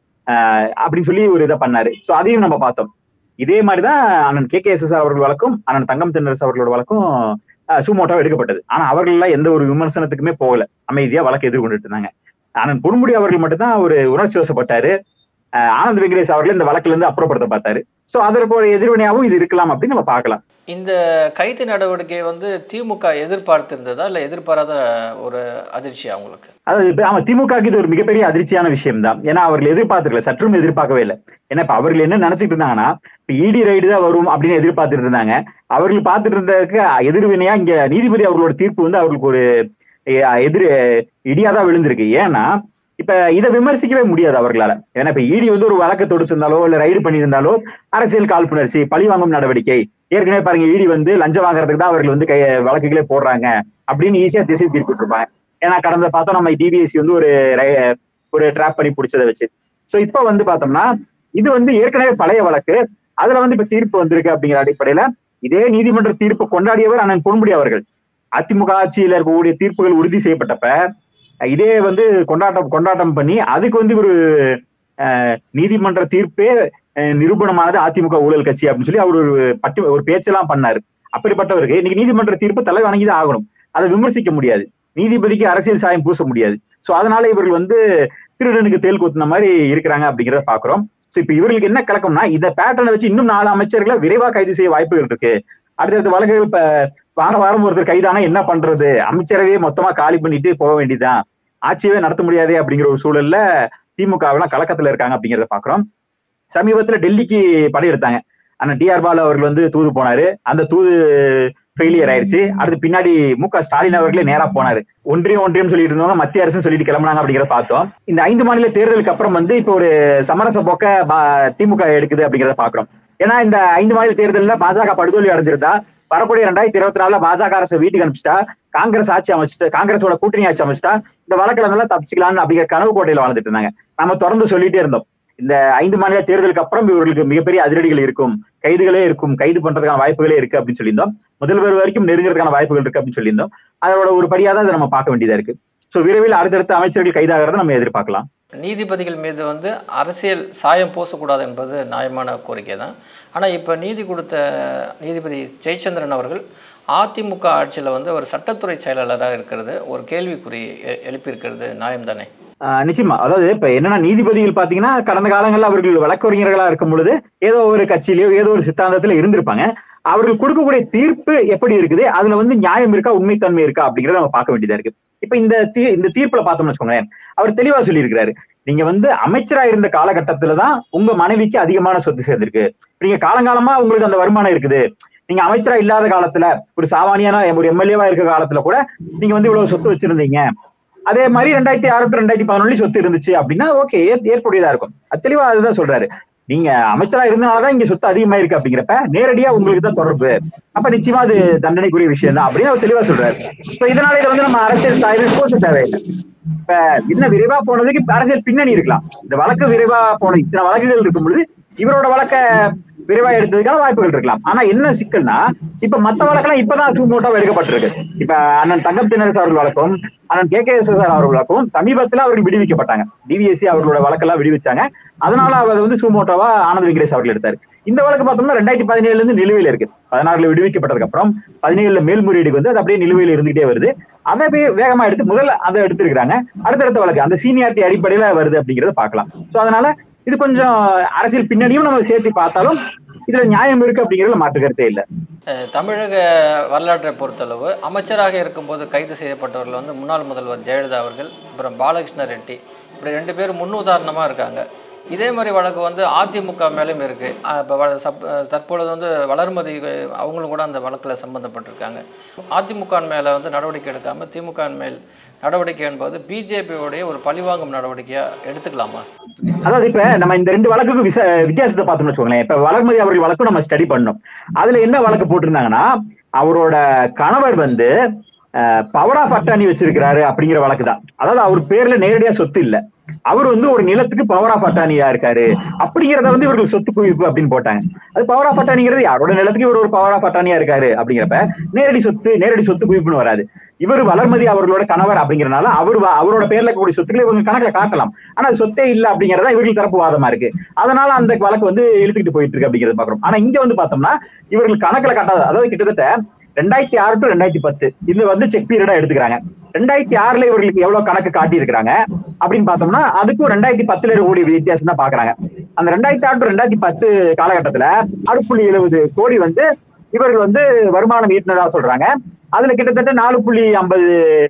[SPEAKER 2] ஆஹ் அப்படின்னு சொல்லி ஒரு இதை பண்ணாரு. சோ அதையும் நம்ம பார்த்தோம். இதே மாதிரிதான் அண்ணன் கே கே எஸ் எஸ் அவர்கள் வழக்கும் அண்ணன் தங்கம் தென்னரசு அவர்களோட வழக்கும் சூமோட்டாவா எடுக்கப்பட்டது. ஆனா அவர்கள் எல்லாம் எந்த ஒரு விமர்சனத்துக்குமே போகல, அமைதியா வழக்கு எதிர்கொண்டுட்டு இருந்தாங்க. அண்ணன் பொன்முடி அவர்கள் மட்டும்தான் ஒரு உணர்ச்சி வசப்பட்டாரு. ஆனந்த் வெங்கடேஷ் அவர்கள் இந்த வழக்குல இருந்து அப்புறப்படுத்த பார்த்தாரு. சோ அதற்கு ஒரு எதிர்வினையாகவும் இது இருக்கலாம் அப்படின்னு நம்ம பார்க்கலாம்.
[SPEAKER 1] இந்த கைது நடவடிக்கையை வந்து திமுக எதிர்பார்த்திருந்ததா இல்ல எதிர்பாராத ஒரு அதிர்ச்சி அவங்களுக்கு?
[SPEAKER 2] அதாவது ஆமா, திமுகக்கு இது ஒரு மிகப்பெரிய அதிர்ச்சியான விஷயம் தான். ஏன்னா அவர்கள் எதிர்பார்த்துக்கல, சற்றும் எதிர்பார்க்கவே இல்லை. ஏன்னா இப்ப அவர்கள் என்ன நினைச்சிட்டு இருந்தாங்கன்னா, இப்ப இடி ரைடு தான் வரும் அப்படின்னு எதிர்பார்த்துட்டு இருந்தாங்க. அவர்கள் பார்த்துட்டு இருந்ததுக்கு எதிர்வினையா இங்க நீதிபதி அவர்களோட தீர்ப்பு வந்து அவர்களுக்கு ஒரு எதிர் இடியாதான் விழுந்திருக்கு. ஏன்னா இப்ப இதை விமர்சிக்கவே முடியாது அவர்களால. ஏன்னா இப்ப இடி வந்து ஒரு வழக்கு தொடுத்திருந்தாலோ இல்ல ரைடு பண்ணியிருந்தாலோ அரசியல் காழ்ப்புணர்ச்சி, பழி வாங்கும் நடவடிக்கை, ஏற்கனவே பாருங்க இடி வந்து லஞ்சம் வாங்குறதுக்கு தான் அவர்கள் வந்து கை வழக்குகளே போடுறாங்க அப்படின்னு ஈஸியா திசை தீர்ப்பிட்டு இருப்பாங்க. ஏன்னா கடந்த பார்த்தோம் நம்ம டிபிஎஸ்சி வந்து ஒரு ஒரு டிராப் பண்ணி பிடிச்சதை வச்சு. சோ இப்ப வந்து பார்த்தோம்னா இது வந்து ஏற்கனவே பழைய வழக்கு, அதுல வந்து இப்ப தீர்ப்பு வந்திருக்கு அப்படிங்கிற அடிப்படையில இதே நீதிமன்ற தீர்ப்பு கொண்டாடியவர் அண்ணன் பொன்முடி அவர்கள். அதிமுக ஆட்சியில இருக்கக்கூடிய தீர்ப்புகள் உறுதி செய்யப்பட்டப்ப இதே வந்து கொண்டாட்டம் கொண்டாட்டம் பண்ணி அதுக்கு வந்து ஒரு நீதிமன்ற தீர்ப்பே நிரூபணமானது அதிமுக ஊழல் கட்சி அப்படின்னு சொல்லி அவர் ஒரு பட்டி ஒரு பேச்செல்லாம் பண்ணாரு. அப்படிப்பட்டவருக்கு இன்னைக்கு நீதிமன்ற தீர்ப்பு தலை வணங்கிதான் ஆகணும். அதை விமர்சிக்க முடியாது, நீதிபதிக்கு அரசியல் சாயம் பூச முடியாது. சோ அதனால இவர்கள் வந்து திருடனுக்கு தேல் குத்துன மாதிரி இருக்கிறாங்க அப்படிங்கிறத பாக்குறோம். சோ இப்ப இவர்களுக்கு என்ன கலக்கம்னா, இந்த பேட்டர்னை வச்சு இன்னும் நாலு அமைச்சர்களை விரைவா கைது செய்ய வாய்ப்புகள் இருக்கு. அடுத்தடுத்த வழக்குகள் இப்ப வார வாரம் ஒருத்தர் கைதானா என்ன பண்றது, அமைச்சரவையே மொத்தமா காலி பண்ணிட்டு போக வேண்டியதுதான், ஆட்சியவே நடத்த முடியாதே அப்படிங்கிற ஒரு சூழல்ல திமுகவெல்லாம் கலக்கத்துல இருக்காங்க அப்படிங்கிறத பாக்குறோம். சமீபத்துல டெல்லிக்கு படையெடுத்தாங்க. ஆனா டி ஆர் பாலு அவர்கள் வந்து தூது போனாரு. அந்த தூது ஃபெயிலியர் ஆயிருச்சு. அடுத்து பின்னாடி மு க ஸ்டாலின் அவர்களே நேரா போனாரு. ஒன்றியம் ஒன்றியம் சொல்லிட்டு இருந்தவங்க மத்திய அரசு சொல்லிட்டு கிளம்புனாங்க அப்படிங்கிறத பார்த்தோம். இந்த ஐந்து மாநில தேர்தலுக்கு அப்புறம் வந்து இப்போ ஒரு சமரச போக்க திமுக எடுக்குது அப்படிங்கிறத பாக்குறோம். ஏன்னா இந்த ஐந்து மாநில தேர்தலில் பாஜக படுதோல்வி அடைஞ்சிருந்தா வரக்கூடிய ரெண்டாயிரத்தி இருபத்தி நாலுல பாஜக அரசு வீட்டுக்கு அனுப்பிச்சிட்டா, காங்கிரஸ் ஆட்சி அமைச்சிட்டு காங்கிரஸோட கூட்டணி ஆட்சி அமைச்சிட்டா இந்த வழக்குல நல்லா தப்பிச்சுக்கலாம்னு அப்படிங்கிற கனவு கோட்டையில வாழ்ந்துட்டு இருந்தாங்க. நம்ம தொடர்ந்து சொல்லிட்டே இருந்தோம் இந்த ஐந்து மாநில தேர்தலுக்கு அப்புறம் இவர்களுக்கு மிகப்பெரிய அதிரடிகள் இருக்கும், கைதுகளே இருக்கும், கைது பண்றதுக்கான வாய்ப்புகளே இருக்கு அப்படின்னு சொல்லியிருந்தோம். முதல்வர் வரைக்கும் நெருங்குறதுக்கான வாய்ப்புகள் இருக்கு அப்படின்னு சொல்லியிருந்தோம். அதோட ஒரு படியா தான் இதை நம்ம பார்க்க வேண்டியதா இருக்கு. ஸோ விரைவில் அடுத்தடுத்த அமைச்சர்கள் கைதாகிறத நம்ம எதிர்பார்க்கலாம்.
[SPEAKER 1] நீதிபதிகள் மீது வந்து அரசியல் சாயம் பூசக்கூடாது என்பது நியாயமான கோரிக்கை தான். ஆனால் இப்போ நீதி கொடுத்த நீதிபதி ஜெயச்சந்திரன் அவர்கள் அதிமுக ஆட்சியில் வந்து ஒரு சட்டத்துறை செயலாளராக இருக்கிறது ஒரு கேள்விக்குறி எழுப்பியிருக்கிறது நியாயம் தானே?
[SPEAKER 2] நிச்சயமா. அதாவது இப்ப என்னன்னா நீதிபதிகள் பாத்தீங்கன்னா கடந்த காலங்களில் அவர்கள் வழக்கறிஞர்களா இருக்கும் பொழுது ஏதோ ஒரு கட்சியிலயோ ஏதோ ஒரு சித்தாந்தத்துல இருந்திருப்பாங்க. அவர்கள் கொடுக்கக்கூடிய தீர்ப்பு எப்படி இருக்குது, அதுல வந்து நியாயம் இருக்கா, உண்மைத்தன்மை இருக்கா அப்படிங்கறத நம்ம பார்க்க வேண்டியதா இருக்கு. இப்ப இந்த தீ இந்த தீர்ப்புல பார்த்தோம்னு வச்சுக்கோங்களேன், அவர் தெளிவா சொல்லியிருக்கிறாரு, நீங்க வந்து அமைச்சரா இருந்த காலகட்டத்துலதான் உங்க மனைவிக்கு அதிகமான சொத்து சேர்ந்திருக்கு. நீங்க காலங்காலமா உங்களுக்கு அந்த வருமானம் இருக்குது. நீங்க அமைச்சரா இல்லாத காலத்துல ஒரு சாமானியான ஒரு எம்எல்ஏவா இருக்க காலத்துல கூட நீங்க வந்து இவ்வளவு சொத்து வச்சிருந்தீங்க. அதே மாதிரி ரெண்டாயிரத்தி ஆறு டு ரெண்டாயிரத்தி பதினொன்னு சொத்து இருந்துச்சு அப்படின்னா ஓகே, ஏற்புடையதா இருக்கும். அது தெளிவா அதுதான் சொல்றாரு. நீங்க அமைச்சரா இருந்தனாலதான் இங்க சொத்து அதிகமா இருக்கு அப்படிங்கிறப்ப நேரடியா உங்களுக்கு தான் தொடர்பு, அப்ப நிச்சயமா அது தண்டனைக்குரிய விஷயம் தான் அப்படின்னு அவர் தெளிவா சொல்றாரு. இப்ப இதனால இதை வந்து நம்ம அரசியல் சாயல் போச தேவையில்லை. இப்ப இன்னும் விரைவா போனதுக்கு அரசியல் பின்னணி இருக்கலாம். இந்த வழக்கு விரைவா போன இத்தனை வழக்குகள் இருக்கும் பொழுது இவரோட வழக்க விரைவா எடுத்ததுக்கான வாய்ப்புகள் இருக்கலாம். ஆனா என்ன சிக்கல்னா இப்ப மத்த வழக்கெல்லாம் இப்பதான் சூமோட்டாவா எடுக்கப்பட்டிருக்கு. இப்ப அண்ணன் தங்கம் தென்னரசு அவர்கள் வழக்கம், அண்ணன் K K S S R அவர்கள் வழக்கம் சமீபத்துல அவர்கள் விடுவிக்கப்பட்டாங்க. டிவிஎஸ்சி அவர்களோட வழக்கெல்லாம் விடுவிச்சாங்க. அதனால அவர் வந்து சூமோட்டாவா ஆனந்த் வெங்கடேஷ் அவர்கள் எடுத்தாரு. இந்த வழக்கு பார்த்தோம்னா ரெண்டாயிரத்தி பதினேழுல இருந்து நிலுவையில இருக்கு. பதினாறுல விடுவிக்கப்பட்டதுக்கு அப்புறம் பதினேழுல மேல்முறையீடுக்கு வந்து அது அப்படியே நிலுவையில இருந்துகிட்டே வருது. அதை வேகமா எடுத்து முதல்ல அதை எடுத்திருக்காங்க. அடுத்தடுத்த வழக்கு அந்த சீனியாரிட்டி அடிப்படையில வருது அப்படிங்கறத பாக்கலாம். சோ அதனால இது கொஞ்சம் அரசியல் பின்னணியும் நம்ம சேர்த்து பார்த்தாலும் இதுல நியாயம் இருக்கு அப்படிங்கிறதுல மாற்று கருத்தே இல்லை.
[SPEAKER 1] தமிழக வரலாற்றை பொறுத்தளவு அமைச்சராக இருக்கும்போது கைது செய்யப்பட்டவர்கள் வந்து முன்னாள் முதல்வர் ஜெயலலிதா அவர்கள், அப்புறம் பாலகிருஷ்ண ரெட்டி, இப்படி ரெண்டு பேரும் முன்னுதாரணமாக இருக்காங்க. இதே மாதிரி வழக்கு வந்து அதிமுக மேலும் இருக்குது. இப்போ சப் தற்பொழுது வந்து வளர்மதி அவங்களும் கூட அந்த வழக்கில் சம்மந்தப்பட்டிருக்காங்க. அதிமுக மேலே வந்து நடவடிக்கை எடுக்காமல் திமுக மேல் நடவடிக்கை என்பது பிஜேபியோடைய ஒரு பழிவாங்கும் நடவடிக்கையாக எடுத்துக்கலாமா?
[SPEAKER 2] அதாவது இப்ப நம்ம இந்த ரெண்டு வழக்குக்கு விச வித்தியாசத்தை பார்த்தோம்னு வச்சுக்கோங்களேன். இப்ப வளர்மதி அவர்கள் வழக்கும் நம்ம ஸ்டடி பண்ணோம். அதுல என்ன வழக்கு போட்டிருந்தாங்கன்னா அவரோட கணவர் வந்து பவர் ஆஃப் அட்டார்னி வச்சிருக்கிறாரு அப்படிங்கிற வழக்கு தான். அதாவது அவர் பேர்ல நேரடியா சொத்து இல்ல, அவர் வந்து ஒரு நிலத்துக்கு பவர் ஆஃப் அட்டார்னியா இருக்காரு அப்படிங்கிறத வந்து இவர்கள் சொத்து குவிப்பு அப்படின்னு போட்டாங்க. அது பவர் ஆஃப் அட்டார்னிங்கிறது யாரோட நிலத்துக்கு இவர் ஒரு பவர் ஆஃப் அட்டார்னியா இருக்காரு அப்படிங்கிறப்ப நேரடி சொத்து நேரடி சொத்து குவிப்புன்னு வராது. இவர் வளர்மதி அவர்களோட கணவர் அப்படிங்கிறனால அவர் அவரோட பேர்ல இருக்கக்கூடிய சொத்துக்களை இவங்க கணக்குல காட்டலாம். ஆனா அது சொத்தே இல்லை அப்படிங்கறதா இவர்கள் தரப்பு வாதமா இருக்கு. அதனால அந்த வழக்கு வந்து இழுத்துக்கிட்டு போயிட்டு இருக்கு அப்படிங்கறத பாக்குறோம். ஆனா இங்க வந்து பார்த்தோம்னா இவர்கள் கணக்குல காட்டாத, அதாவது கிட்டத்தட்ட ரெண்டாயிரத்தி ஆறு டு ரெண்டாயிரத்தி பத்து இது வந்து செக் பீரியடா எடுத்துக்கிறாங்க. ரெண்டாயிரத்தி ஆறுல இவர்களுக்கு எவ்வளவு கணக்கு காட்டி இருக்கிறாங்க அப்படின்னு பார்த்தோம்னா அதுக்கும் ரெண்டாயிரத்தி பத்துல இருக்கக்கூடிய வித்தியாசம் தான் பாக்குறாங்க. அந்த ரெண்டாயிரத்தி ஆறு டு ரெண்டாயிரத்தி பத்து காலகட்டத்துல ஆறு புள்ளி எழுபது கோடி வந்து இவர்கள் வந்து வருமானம் ஈட்டினதா சொல்றாங்க. அதுல கிட்டத்தட்ட நாலு புள்ளி ஐம்பது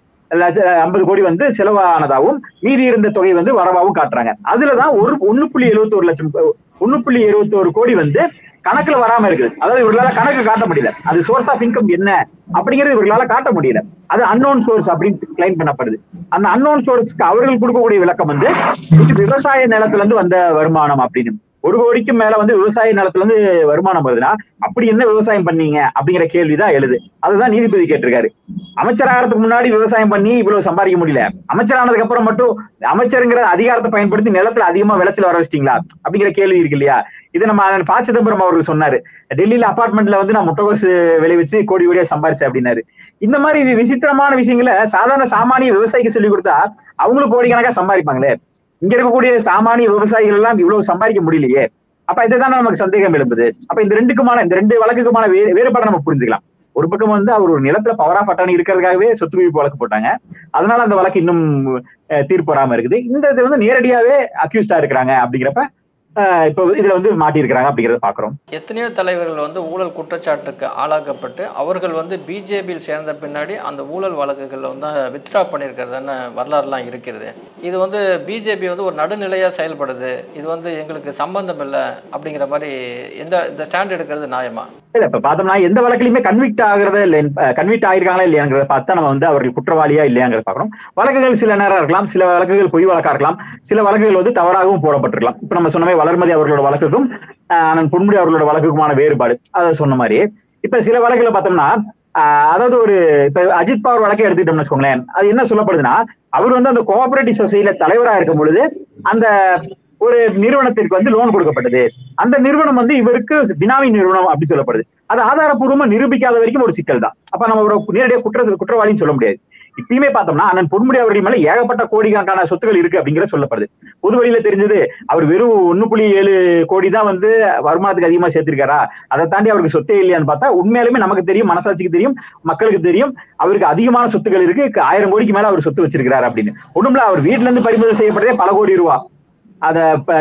[SPEAKER 2] ஐம்பது கோடி வந்து செலவானதாகவும் மீதி இருந்த தொகை வந்து வரவாகவும் காட்டுறாங்க. அதுலதான் ஒரு ஒண்ணு புள்ளி எழுபத்தி ஒரு லட்சம் ஒண்ணு புள்ளி எழுபத்தி ஒரு கோடி வந்து கணக்குல வராம இருக்குது. அதாவது இவர்களால கணக்கு காட்ட முடியல. அது சோர்ஸ் ஆஃப் இன்கம் என்ன அப்படிங்கிறது இவர்களால காட்ட முடியல. அது அன்னோன் சோர்ஸ் அப்படின்னு கிளைம் பண்ணப்படுது. அந்த அன்னோன் சோர்ஸ்க்கு அவர்கள் கொடுக்கக்கூடிய விளக்கம் வந்து விவசாய நிலத்துல இருந்து வந்த வருமானம் அப்படின்னு. ஒரு கோடிக்கும் மேல வந்து விவசாய நிலத்துல இருந்து வருமானம் வருதுன்னா அப்படி என்ன விவசாயம் பண்ணீங்க அப்படிங்கிற கேள்விதான் எழுது. அதுதான் நீதிபதி கேட்டிருக்காரு. அமைச்சராகிறதுக்கு முன்னாடி விவசாயம் பண்ணி இவ்வளவு சம்பாதிக்க முடியல, அமைச்சரானதுக்கு அப்புறம் மட்டும் அமைச்சருங்கிற அதிகாரத்தை பயன்படுத்தி நிலத்துல அதிகமா விளைச்சல் வர வச்சிட்டீங்களா அப்படிங்கிற கேள்வி இருக்கு இல்லையா? இது நம்ம ப சிதம்பரம் அவர்கள் சொன்னாரு. டெல்லியில அபார்ட்மெண்ட்ல வந்து நான் முட்டைகோசு விளைவிச்சு கோடி கோடியா சம்பாரிச்சேன் அப்படின்னாரு. இந்த மாதிரி விசித்திரமான விஷயங்களை சாதாரண சாமானிய விவசாயிக்கு சொல்லி கொடுத்தா அவங்களும் கோடிக்கணக்கா சம்பாதிப்பாங்களே. இங்க இருக்கக்கூடிய சாமானிய விவசாயிகள் எல்லாம் இவ்வளவு சம்பாதிக்க முடியலையே. அப்ப இதுதானே நமக்கு சந்தேகம் எழுப்புது. அப்ப இந்த ரெண்டுக்குமான இந்த ரெண்டு வழக்குக்குமான வே வேறுபாடை நம்ம புரிஞ்சுக்கலாம். ஒரு பக்கம் வந்து அவர் ஒரு நிலத்துல பவர் ஆஃப் அட்டார்னி இருக்கிறதுக்காகவே சொத்து குவிப்பு வழக்கு போட்டாங்க. அதனால அந்த வழக்கு இன்னும் தீர்ப்பு வராம இருக்குது. இந்த இது வந்து நேரடியாவே அக்யூஸ்டா இருக்கிறாங்க அப்படிங்கிறப்ப இப்போ இதுல வந்து மாட்டியிருக்கிறாங்க அப்படிங்கிறத பாக்குறோம்.
[SPEAKER 1] எத்தனையோ தலைவர்கள் வந்து ஊழல் குற்றச்சாட்டுக்கு ஆளாக்கப்பட்டு அவர்கள் வந்து பிஜேபியில் சேர்ந்த பின்னாடி அந்த ஊழல் வழக்குகளில் வந்து வித்ட்ரா பண்ணியிருக்கிறதுன்னு வரலாறுலாம் இருக்கிறது. இது வந்து பிஜேபி வந்து ஒரு நடுநிலையா செயல்படுது, இது வந்து எங்களுக்கு சம்பந்தம் இல்லை அப்படிங்கிற மாதிரி எந்த இந்த ஸ்டாண்ட் எடுக்கிறது நியாயமா?
[SPEAKER 2] இல்ல இப்ப பார்த்தோம்னா எந்த வழக்குலயுமே கன்விக்ட் ஆகுறத இல்ல கன்விக்ட் ஆயிருக்காங்களா இல்லையாங்கிறத பார்த்தா நம்ம வந்து அவர்கள் குற்றவாளியா இல்லையாங்கிறத பாக்குறோம். வழக்குகள் சில நேரம் இருக்கலாம், சில வழக்குகள் பொய் வழக்கா இருக்கலாம், சில வழக்குகள் வந்து தவறாகவும் போடப்பட்டிருக்கலாம். இப்ப நம்ம சொன்ன மாதிரி வளர்மதி அவர்களோட வழக்குக்கும் அண்ணன் பொன்முடி அவர்களோட வழக்குக்குமான வேறுபாடு அதை சொன்ன மாதிரி இப்ப சில வழக்குகளை பார்த்தோம்னா ஆஹ் அதாவது ஒரு இப்ப அஜித் பவார் வழக்கை எடுத்துக்கிட்டோம்னு வச்சுக்கோங்களேன். அது என்ன சொல்லப்படுதுன்னா, அவர் வந்து அந்த கோஆபரேட்டிவ் சொசைட்டில தலைவரா இருக்கும் பொழுது அந்த ஒரு நிறுவனத்திற்கு வந்து லோன் கொடுக்கப்பட்டது. அந்த நிறுவனம் வந்து இவருக்கு பினாமி நிறுவனம் அப்படி சொல்லப்படுது. அது ஆதாரப்பூர்வமா நிரூபிக்காத வரைக்கும் ஒரு சிக்கல் தான். அப்ப நம்ம ஒரு நேரடியாக குற்ற குற்றவாளின்னு சொல்ல முடியாது. இப்பயுமே பார்த்தோம்னா அண்ணன் பொன்முடி அவர்கள் மேல ஏகப்பட்ட கோடிக்கணக்கான சொத்துக்கள் இருக்கு அப்படிங்கிற சொல்லப்படுது. பொது வழியில தெரிஞ்சது அவர் வெறும் ஒண்ணு புள்ளி ஏழு கோடி தான் வந்து வருமானத்துக்கு அதிகமா சேர்த்திருக்காரா, அதை தாண்டி அவருக்கு சொத்தே இல்லையான்னு பார்த்தா உண்மையாலுமே நமக்கு தெரியும், மனசாட்சிக்கு தெரியும், மக்களுக்கு தெரியும் அவருக்கு அதிகமான சொத்துக்கள் இருக்கு. ஆயிரம் கோடிக்கு மேல அவர் சொத்து வச்சிருக்கிறாரு அப்படின்னு. ஒண்ணுமில்ல, அவர் வீட்டுல இருந்து பறிமுதல் செய்யப்பட்டதே பல கோடி ரூபா. அத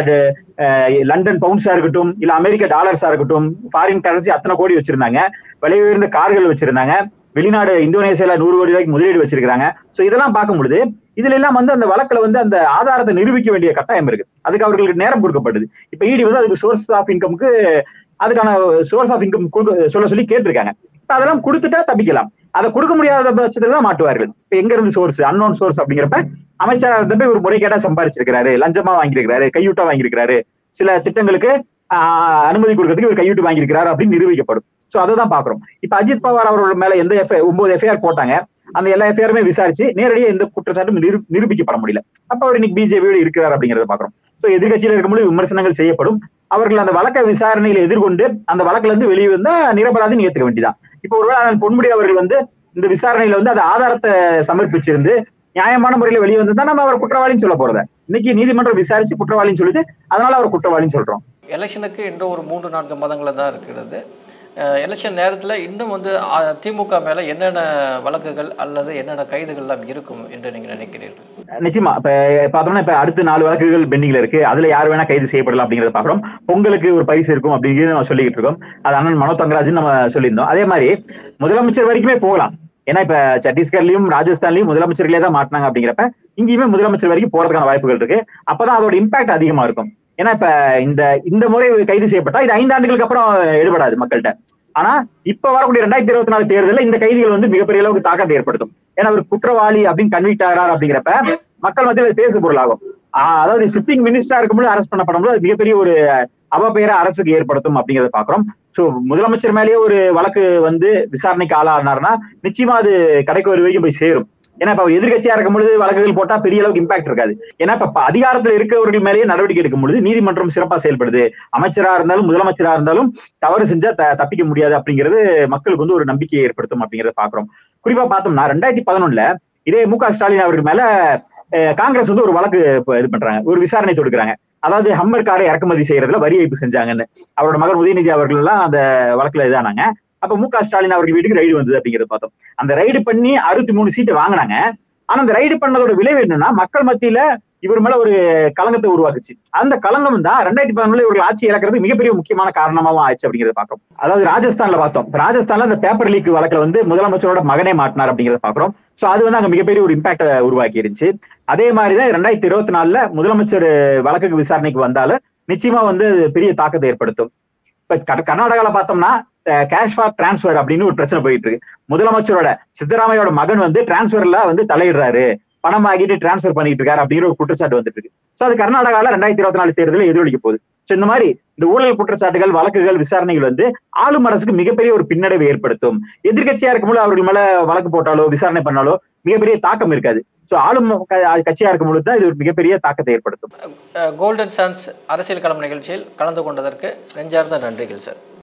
[SPEAKER 2] லண்டன் பவுண்ட்ஸா இருக்கட்டும், இல்ல அமெரிக்க டாலர்ஸா இருக்கட்டும், ஃபாரின் கரன்சி அத்தனை கோடி வச்சிருந்தாங்க. விலை உயர்ந்த கார்கள் வச்சிருந்தாங்க. வெளிநாடு இந்தோனேசியால நூறு கோடி ரூபாய்க்கு முதலீடு வச்சிருக்காங்க. சோ இதெல்லாம் பார்க்கும் பொழுது இதுல எல்லாம் வந்து அந்த வழக்குல வந்து அந்த ஆதாரத்தை நிரூபிக்க வேண்டிய கட்டாயம் இருக்கு. அதுக்கு அவர்களுக்கு நேரம் கொடுக்கப்படுது. இப்ப இடி வந்து அதுக்கு சோர்ஸ் ஆஃப் இன்கம்க்கு அதுக்கான சோர்ஸ் ஆஃப் இன்கம் சொல்ல சொல்லி கேட்டிருக்காங்க. இப்ப அதெல்லாம் கொடுத்துட்டா தப்பிக்கலாம். அதை கொடுக்க முடியாத பட்சத்துல தான் மாட்டுவார்கள். இப்ப எங்க இருந்து சோர்ஸ், அன்னோன் சோர்ஸ் அப்படிங்கிறப்ப அமைச்சராக இருந்தப்ப ஒரு முறைகேட்டா சம்பாதிச்சிருக்கிறாரு, லஞ்சமா வாங்கியிருக்கிறாரு, கையூட்டா வாங்கியிருக்கிறாரு, சில திட்டங்களுக்கு ஆஹ் அனுமதி கொடுக்கறதுக்கு ஒரு கையூட்டு வாங்கியிருக்கிறாரு அப்படின்னு நிரூபிக்கப்படும். சோ அதை தான் பாக்குறோம். இப்ப அஜித் பவார் அவர்கள் மேல எந்த எஃப் ஒன்பது எஃப்ஐஆர் போட்டாங்க. அந்த எல்லா எஃப்ஐஆருமே விசாரிச்சு நேரடியாக எந்த குற்றச்சாட்டும் நிரூ நிரூபிக்கப்பட முடியல. அப்ப அவர் இன்னைக்கு பிஜேபியோட இருக்கிறார் அப்படிங்கறத பாக்குறோம். சோ எதிர்கட்சியில இருக்கும்போது விமர்சனங்கள் செய்யப்படும். அவர்கள் அந்த வழக்க விசாரணையில எதிர்கொண்டு அந்த வழக்குல இருந்து வெளியே வந்தா நிரபராதின்னு ஏத்துக்க வேண்டியதான். இப்ப ஒருவேளை பொன்முடி அவர்கள் வந்து இந்த விசாரணையில வந்து அந்த ஆதாரத்தை சமர்ப்பிச்சிருந்து நியாயமான முறையில வெளியே வந்தா நம்ம அவர் குற்றவாளின்னு சொல்ல போறத. இன்னைக்கு நீதிமன்றம் விசாரிச்சு குற்றவாளின்னு சொல்லுது, அதனால அவர் குற்றவாளின்னு சொல்றோம்.
[SPEAKER 1] எலெக்ஷனுக்கு இன்னும் ஒரு மூன்று நான்கு மாதங்கள் தான் இருக்கிறது. எலெக்ஷன் நேரத்தில் இன்னும் வந்து திமுக மேல என்னென்ன வழக்குகள் அல்லது என்னென்ன கைதுகள்லாம் இருக்கும் என்று நீங்க நினைக்கிறீர்கள்?
[SPEAKER 2] நிச்சயமா இப்ப பார்த்தோம்னா இப்ப அடுத்த நாலு வழக்குகள் பெண்டிங்ல இருக்கு. அதுல யார் வேணா கைது செய்யப்படலாம் அப்படிங்கறத பாக்குறோம். பொங்கலுக்கு ஒரு பரிசு இருக்கும் அப்படிங்கிறது நம்ம சொல்லிக்கிட்டு இருக்கோம். அது அண்ணன் மனோ தங்கராஜன் நம்ம சொல்லியிருந்தோம். அதே மாதிரி முதலமைச்சர் வரைக்குமே போகலாம். ஏன்னா இப்ப சத்தீஸ்கர்லயும் ராஜஸ்தான்லயும் முதலமைச்சர்களே தான் மாட்டினாங்க அப்படிங்கிறப்ப இங்கேயுமே முதலமைச்சர் வரைக்கும் போறதுக்கான வாய்ப்புகள் இருக்கு. அப்பதான் அதோட இம்பாக்ட் அதிகமா இருக்கும். ஏன்னா இப்ப இந்த இந்த முறை கைது செய்யப்பட்டா இது ஐந்து ஆண்டுகளுக்கு அப்புறம் எடுபடாது மக்கள்கிட்ட. ஆனா இப்ப வரக்கூடிய ரெண்டாயிரத்தி இருபத்தி நாலு தேர்தலில் இந்த கைதிகள் வந்து மிகப்பெரிய அளவுக்கு தாக்கத்தை ஏற்படுத்தும். ஏன்னா அவர் குற்றவாளி அப்படின்னு கன்விக்ட் ஆகிறார் அப்படிங்கிறப்ப மக்கள் மத்தியில் பேசு பொருளாகும். ஆஹ் அதாவது சிட்டிங் மினிஸ்டரா இருக்கும்போது அரெஸ்ட் பண்ணப்படும்போது அது மிகப்பெரிய ஒரு அவப்பெயரை அரசுக்கு ஏற்படுத்தும் அப்படிங்கிறத பாக்குறோம். சோ முதலமைச்சர் மேலேயே ஒரு வழக்கு வந்து விசாரணைக்கு ஆளானார்னா நிச்சயமா அது கடைக்கு ஒரு வரைக்கும் போய் சேரும். ஏன்னா இப்ப எதிர்கட்சியா இருக்கும் பொழுது வழக்குகள் போட்டா பெரிய அளவுக்கு இம்பாக்ட் இருக்காது. ஏன்னா இப்ப அதிகாரத்துல இருக்கிறவர்கள் மேலேயே நடவடிக்கை எடுக்கும் பொழுது நீதிமன்றம் சிறப்பா செயல்படுது. அமைச்சரா இருந்தாலும் முதலமைச்சரா இருந்தாலும் தவறு செஞ்சா த தப்பிக்க முடியாது அப்படிங்கிறது மக்களுக்கு வந்து ஒரு நம்பிக்கையை ஏற்படுத்தும் அப்படிங்கிறத பாக்குறோம். குறிப்பா பார்த்தோம்னா ரெண்டாயிரத்தி பதினொன்னுல இதே மு க ஸ்டாலின் அவர்கள் மேல காங்கிரஸ் வந்து ஒரு வழக்கு இது பண்றாங்க, ஒரு விசாரணை தொடுக்கிறாங்க. அதாவது ஹம்மர் காரை இறக்குமதி செய்யறதுல வரி ஏய்ப்பு செஞ்சாங்கன்னு அவரோட மகன் உதயநிதி அவர்கள் எல்லாம் அந்த வழக்குல இதானாங்க. அப்ப மு க ஸ்டாலின் அவர்கள் வீட்டுக்கு ரைடு வந்தது அப்படிங்கிறத பார்த்தோம். அந்த ரைடு பண்ணி அறுபத்தி மூணு சீட்டு வாங்கினாங்க. ஆனா அந்த ரைடு பண்ணதோட விளைவு என்னன்னா மக்கள் மத்தியில இவர் மேல ஒரு களங்கத்தை உருவாக்குச்சு. அந்த களங்கம் தான் ரெண்டாயிரத்தி பதினொன்னுல இவர்கள் ஆட்சி இழக்கிறது மிகப்பெரிய முக்கியமான காரணமாவும் ஆயிடுச்சு அப்படிங்கிறத பாக்குறோம். அதாவது ராஜஸ்தான்ல பார்த்தோம். ராஜஸ்தான்ல அந்த பேப்பர் லீக் வழக்குல வந்து முதலமைச்சரோட மகனே மாட்டினார் அப்படிங்கிறத பாக்குறோம். சோ அது வந்து அங்க மிகப்பெரிய ஒரு இம்பாக்ட உருவாக்கி இருந்துச்சு. அதே மாதிரிதான் ரெண்டாயிரத்தி இருபத்தி நாலுல முதலமைச்சர் வழக்குக்கு விசாரணைக்கு வந்தாலும் நிச்சயமா வந்து பெரிய தாக்கத்தை ஏற்படுத்தும். இப்ப கர்நாடகால பார்த்தோம்னா கேஷ் ஃபார் டிரான்ஸ்பர் அப்படின்னு ஒரு பிரச்சனை போயிட்டு இருக்கு. முதலமைச்சரோட சித்தராமையோட மகன் வந்து டிரான்ஸ்பர்ல வந்து தலையிடுறாரு, பணம் ஆகிட்டு டிரான்ஸ்பர் பண்ணிட்டு இருக்காரு அப்படிங்கிற ஒரு குற்றச்சாட்டு வந்துட்டு இருக்கு. சோ அது கர்நாடகால ரெண்டாயிரத்தி இருபத்தி நாலு தேர்தலில் எதிரொலிக்க போகுது. சோ இந்த மாதிரி இந்த ஊழல் குற்றச்சாட்டுகள், வழக்குகள், விசாரணைகள் வந்து ஆளும் அரசுக்கு மிகப்பெரிய ஒரு பின்னடைவை ஏற்படுத்தும். எதிர்கட்சியா இருக்கும்போது அவர்கள் மேல வழக்கு போட்டாலோ விசாரணை பண்ணாலோ மிகப்பெரிய தாக்கம் இருக்காது. சோ ஆளும் கட்சியா இருக்கும் பொழுது தான் இது ஒரு மிகப்பெரிய தாக்கத்தை ஏற்படுத்தும்.
[SPEAKER 1] கோல்டன் சான்ஸ் அரசியல் களம் நிகழ்ச்சியில் கலந்து கொண்டதற்கு நெஞ்சார்ந்த நன்றிகள் சார்.